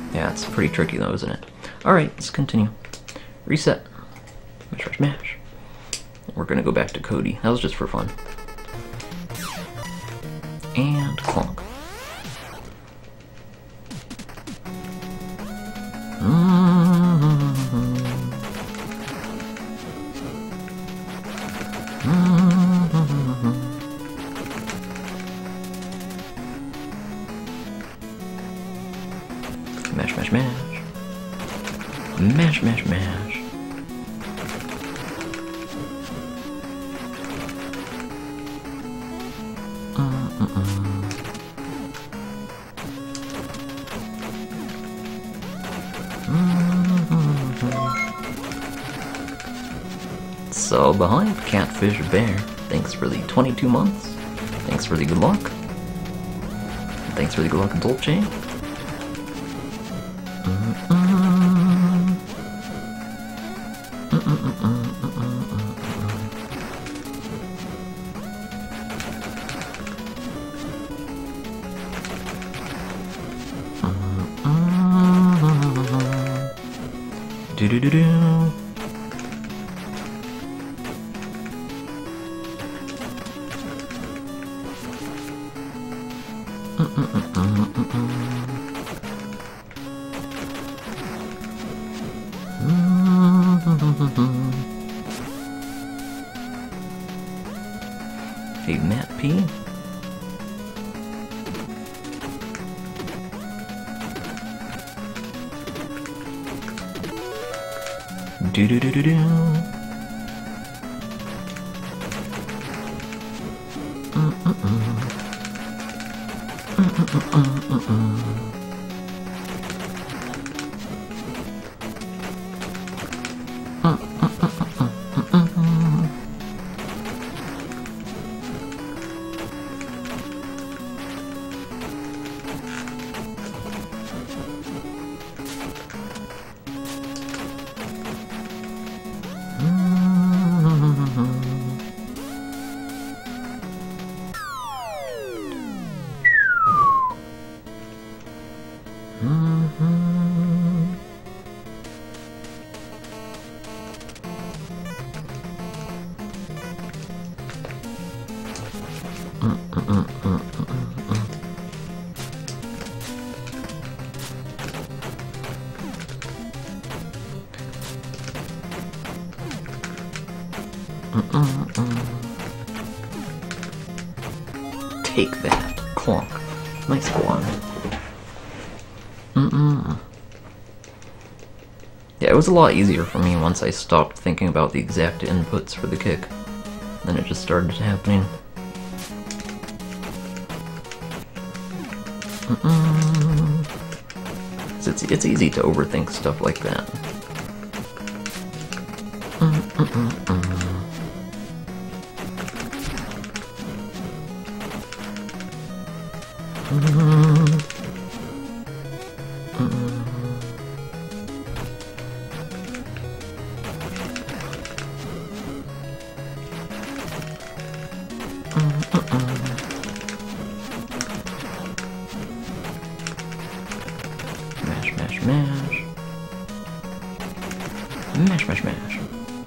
Yeah, it's pretty tricky though, isn't it? Alright, let's continue. Reset. Mash, mash, mash. We're gonna go back to Cody. That was just for fun. And clonk. Mash, mash, mash. Mash, mash, mash. So, behind Catfish Bear, thanks for the 22 months. Thanks for the good luck. Thanks for the good luck, Dolce. Do-do-do-do. Hey, Matt P. Do do do do do. Take that, clonk. Nice one. Yeah, it was a lot easier for me once I stopped thinking about the exact inputs for the kick. Then it just started happening. It's easy to overthink stuff like that. Mash, mash, mash. Mash, mash, mash.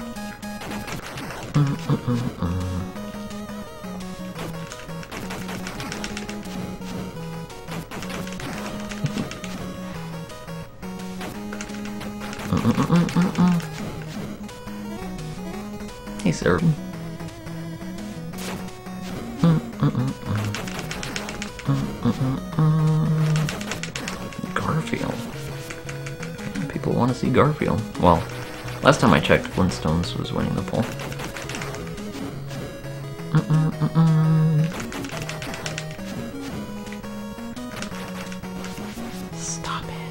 Hey, sir. Garfield. People want to see Garfield. Well, last time I checked, Flintstones was winning the poll. Stop it.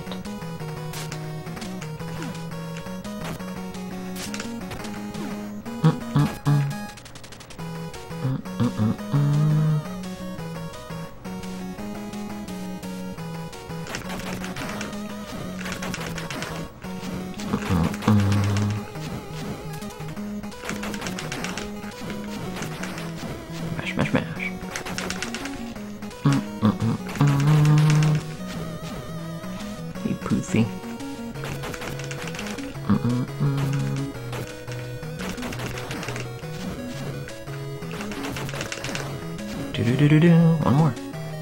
Mash, mash, mash. Hey, Poothy. Do-do-do-do-do. One more.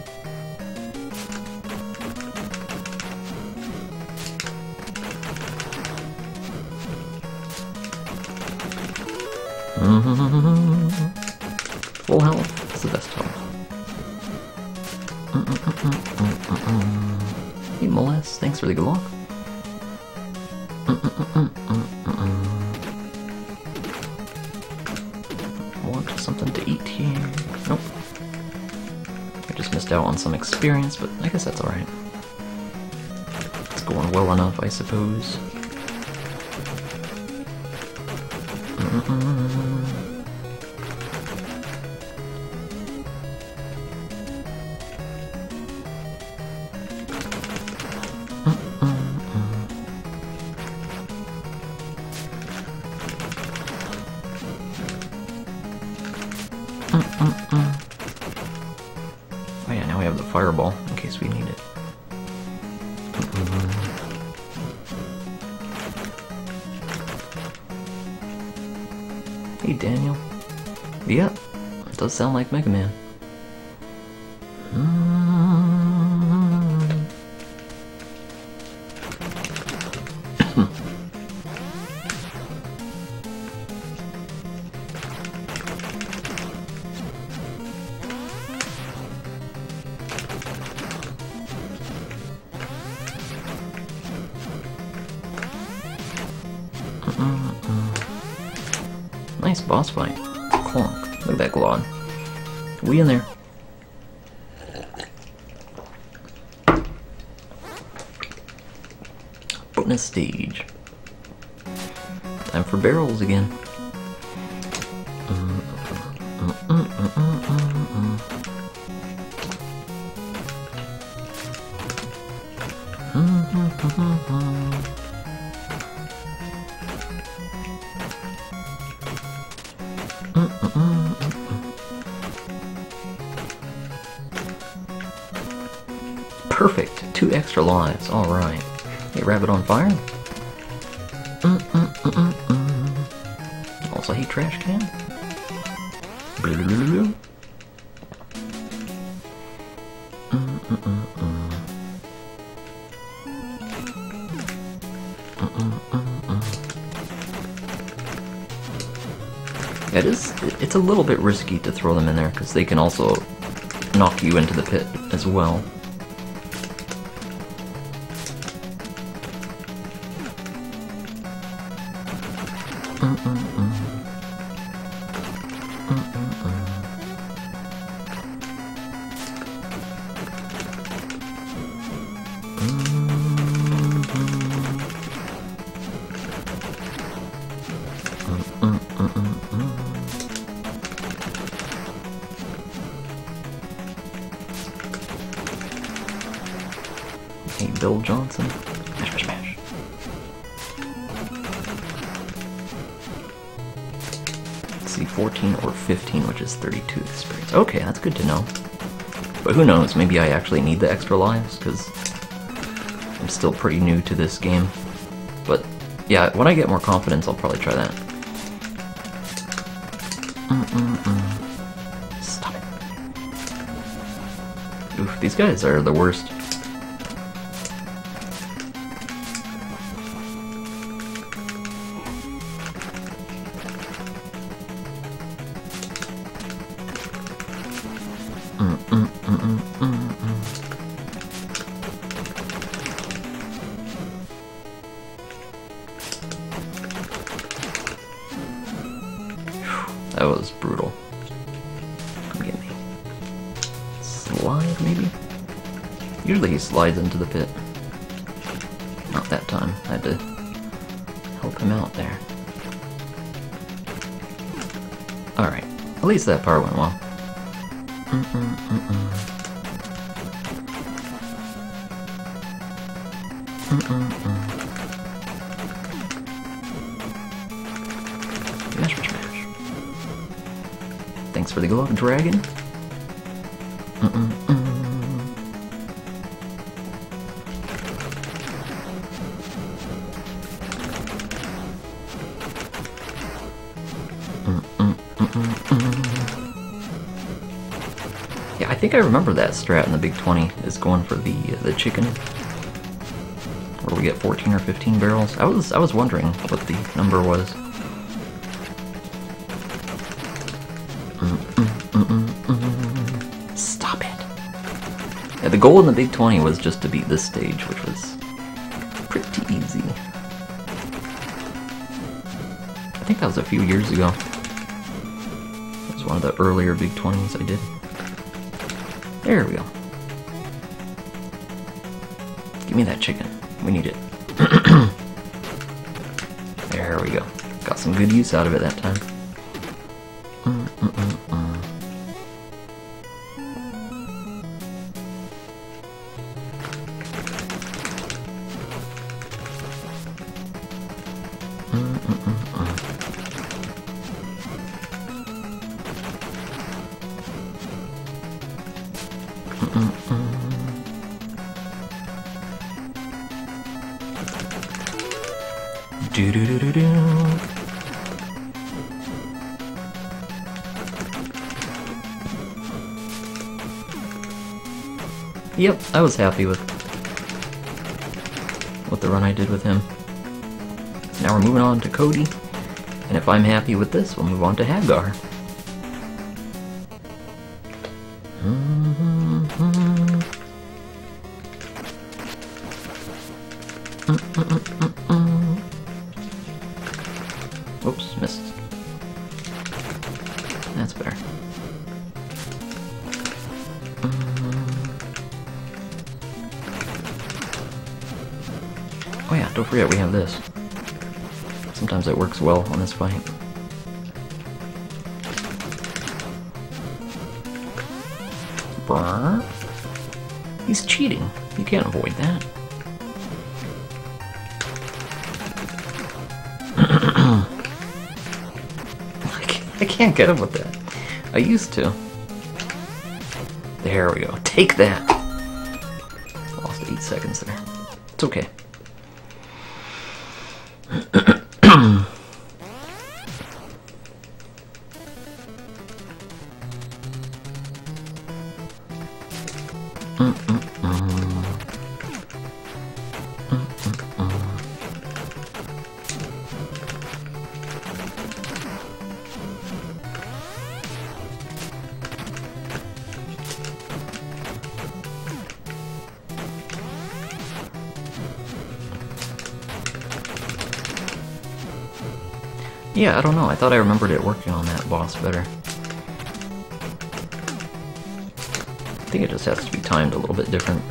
Full health. That's the best health. Hey, Molest. Thanks for the good luck. Want something to eat here? Nope. I just missed out on some experience, but I guess that's alright. It's going well enough, I suppose. Oh yeah, now we have the fireball in case we need it. Hey Daniel. Yep, it does sound like Mega Man. Nice boss fight. Clonk. Look at that Glod. We in there. Bonus stage. Time for barrels again. Perfect. 2 extra lives. Alright. Hey, rabbit on fire. Also, hey, trash can. It's a little bit risky to throw them in there because they can also knock you into the pit as well. Hey, Bill Johnson. Smash, smash, smash. Let's see, 14 or 15, which is 32 experience. Okay, that's good to know. But who knows, maybe I actually need the extra lives, because I'm still pretty new to this game. But yeah, when I get more confidence, I'll probably try that. Stop it. Oof, these guys are the worst. That was brutal. Come get me. Slide, maybe? Usually he slides into the pit. Not that time. I had to help him out there. Alright. At least that part went well. Smash, smash, smash. Thanks for the glove, dragon. Yeah, I think I remember that strat in the Big 20 is going for the chicken, where we get 14 or 15 barrels. I was wondering what the number was. Stop it. Yeah, the goal in the Big 20 was just to beat this stage, which was pretty easy. I think that was a few years ago. It was one of the earlier Big 20s I did. There we go. Give me that chicken. We need it. There we go. Got some good use out of it that time. Do-do-do-do-do. Yep, I was happy with the run I did with him. Now we're moving on to Cody, and if I'm happy with this, we'll move on to Hagar. Whoops, missed. That's better. Oh yeah, don't forget we have this. Sometimes it works well on this fight. Brr. He's cheating. You can't avoid that. I can't get him with that. I used to. There we go. Take that. Lost 8 seconds there. It's okay. Yeah, I don't know. I thought I remembered it working on that boss better. I think it just has to be timed a little bit different.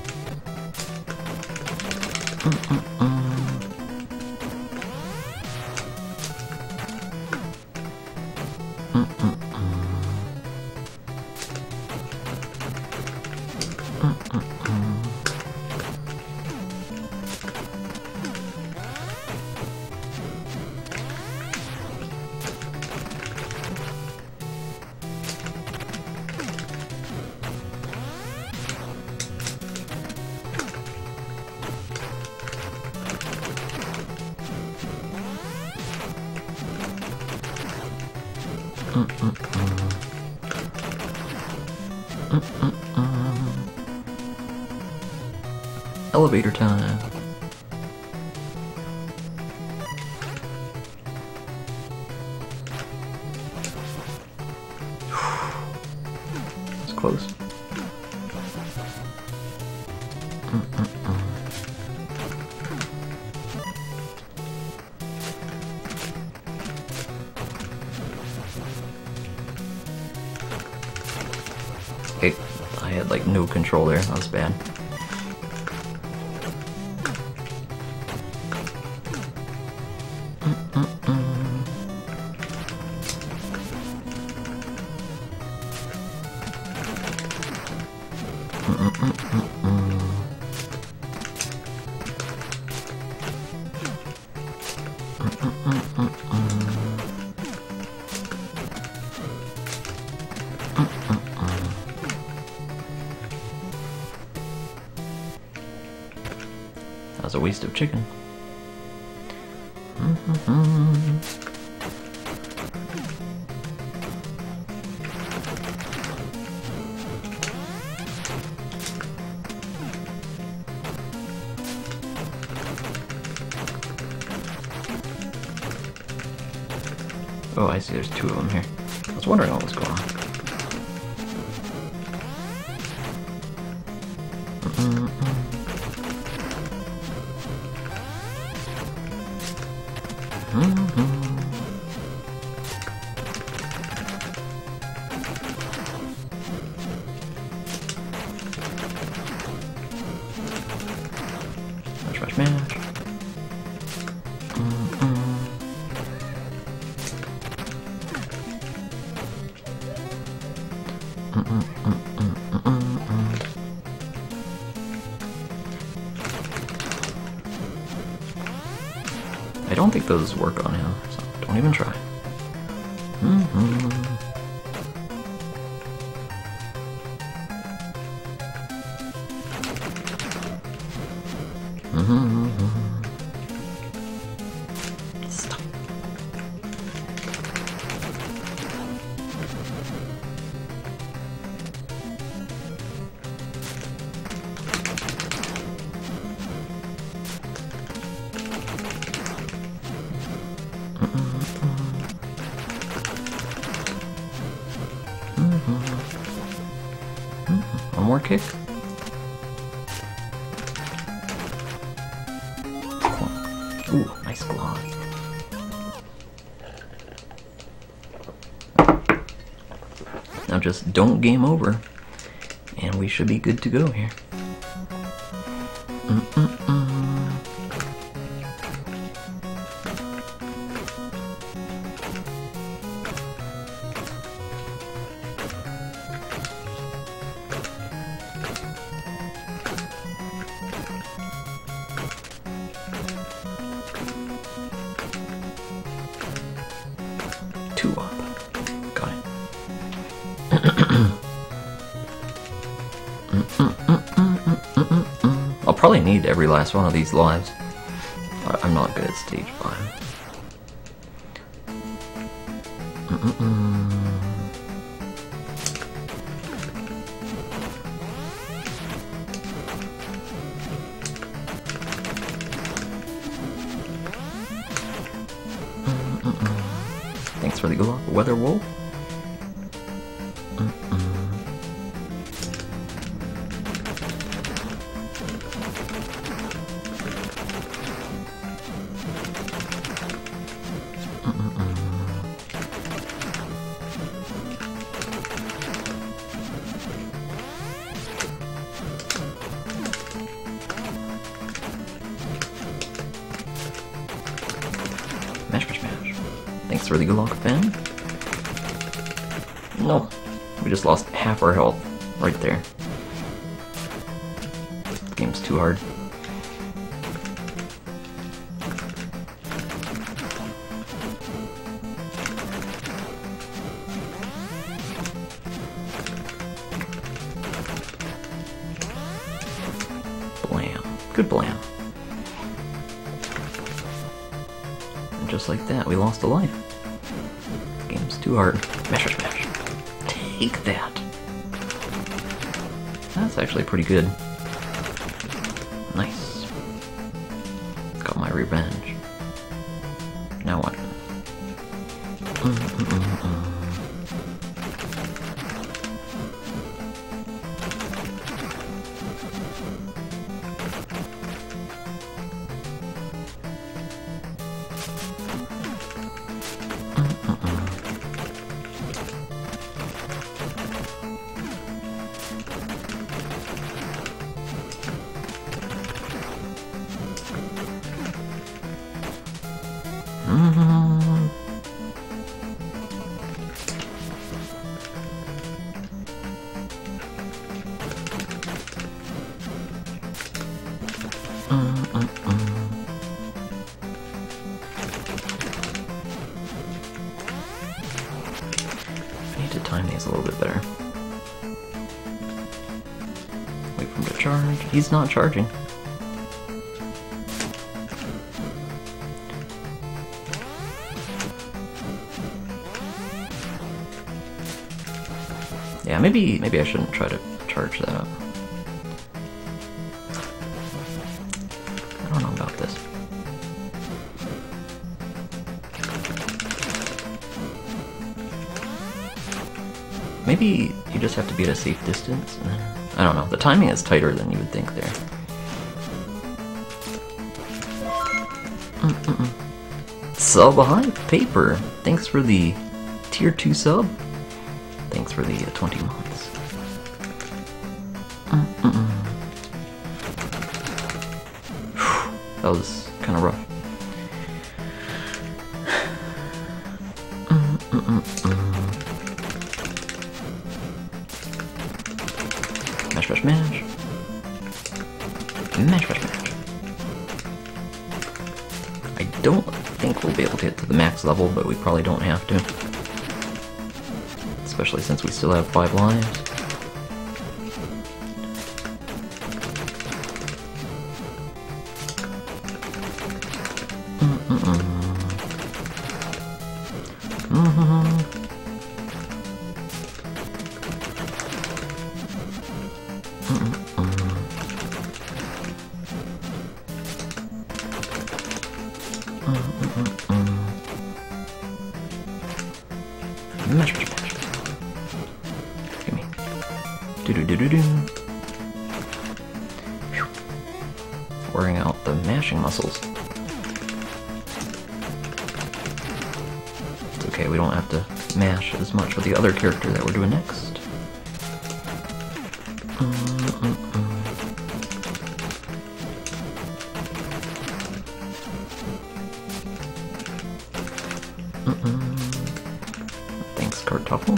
Elevator time. It's close. Okay, I had like no control there. That was bad. That was a waste of chicken. Oh, I see, there's two of them here. I was wondering what was going on. Mash, mash, mash. I don't think those work on him, so don't even try. Stop. One more kick. Ooh, nice block. Now just don't game over, and we should be good to go here. Two up. Got it. I'll probably need every last one of these lives. I'm not good at stage 5. Thanks for the good luck, Weather Wolf. Mash, mash, mash. Thanks for the good luck, Finn. Nope. We just lost half our health right there. This game's too hard. Blam. Good blam. And just like that, we lost a life. This game's too hard. Mash, mash, mash. Take that. That's actually pretty good. Nice. Got my revenge. Now what? I need to time these a little bit better. Wait for him to charge. He's not charging. Yeah, maybe I shouldn't try to charge that up. I don't know about this. Maybe you just have to be at a safe distance. I don't know. The timing is tighter than you would think there. Sub hi, Paper. Thanks for the tier 2 sub. Thanks for the 20 months. That was kind of rough. Mash, mash, mash. Mash, mash, mash. I don't think we'll be able to get to the max level, but we probably don't have to. Especially since we still have 5 lives. Mash, mash, mash. Give me. Do-do-do-do-do. Wearing out the mashing muscles. It's okay, we don't have to mash as much with the other character that we're doing next. Thanks, Kartoffel.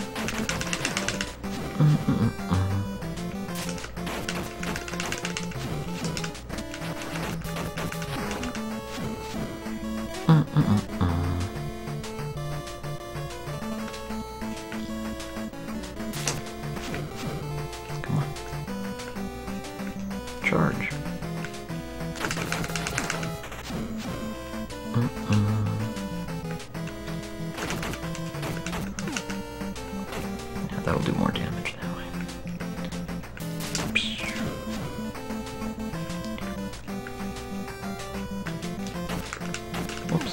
Come on. Charge. Yeah, that'll do more damage that way. Whoops.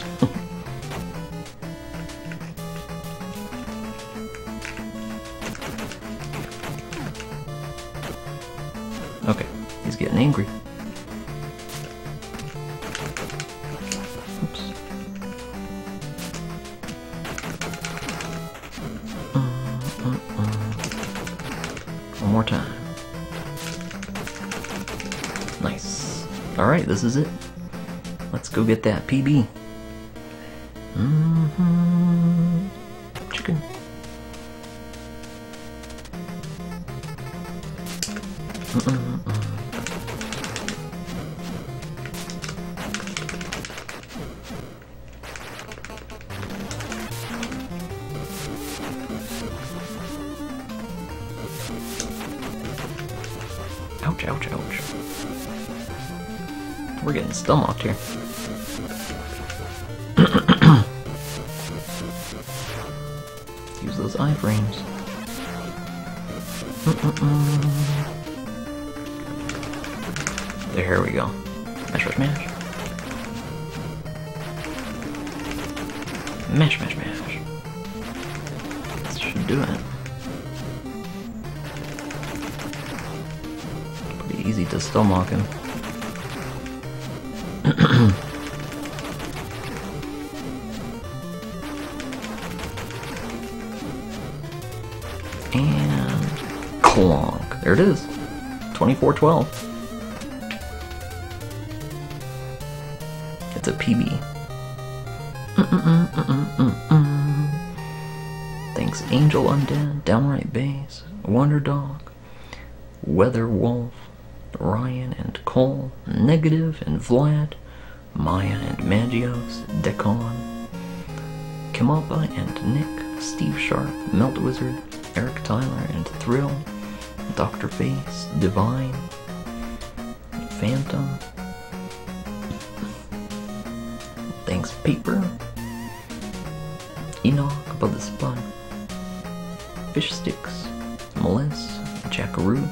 Okay, he's getting angry. Oops. One more time. Nice. Alright, this is it. Let's go get that PB. Chicken. Ouch, ouch, ouch. We're getting stomached here. Use those iframes. There we go. Mash, mash, mash. Mash, mash, mash. This should do it. Pretty easy to stomach him. And clonk. There it is. 2412. It's a PB. Thanks Angel Undead, Downright Base, Wonder Dog, Weather Wolf, Ryan and Cole, Negative and Vlad, Maya and Magios, Decon, Kimapa and Nick, Steve Sharp, Melt Wizard, Eric Tyler and Thrill, Dr. Face, Divine, Phantom. Thanks Paper, Enoch Above the Spud, Fish Sticks, Melissa, Jackaroo,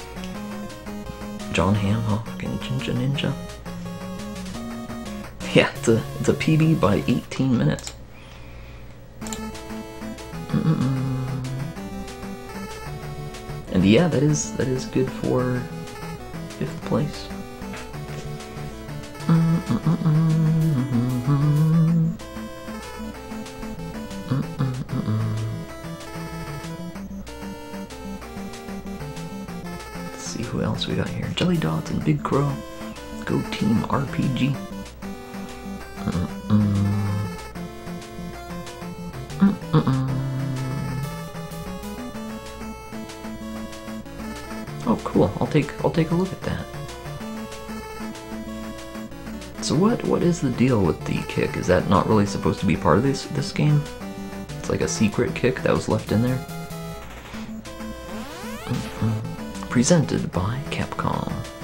John Hamhock and Jinja Ninja. Yeah, it's a PB by 18 minutes. yeah, that is good for 5th place. Let's see who else we got here. Jelly Dots and Big Crow. Go Team RPG. Oh, cool. I'll take a look at that. So what is the deal with the kick? Is that not really supposed to be part of this game? It's like a secret kick that was left in there. Presented by Capcom.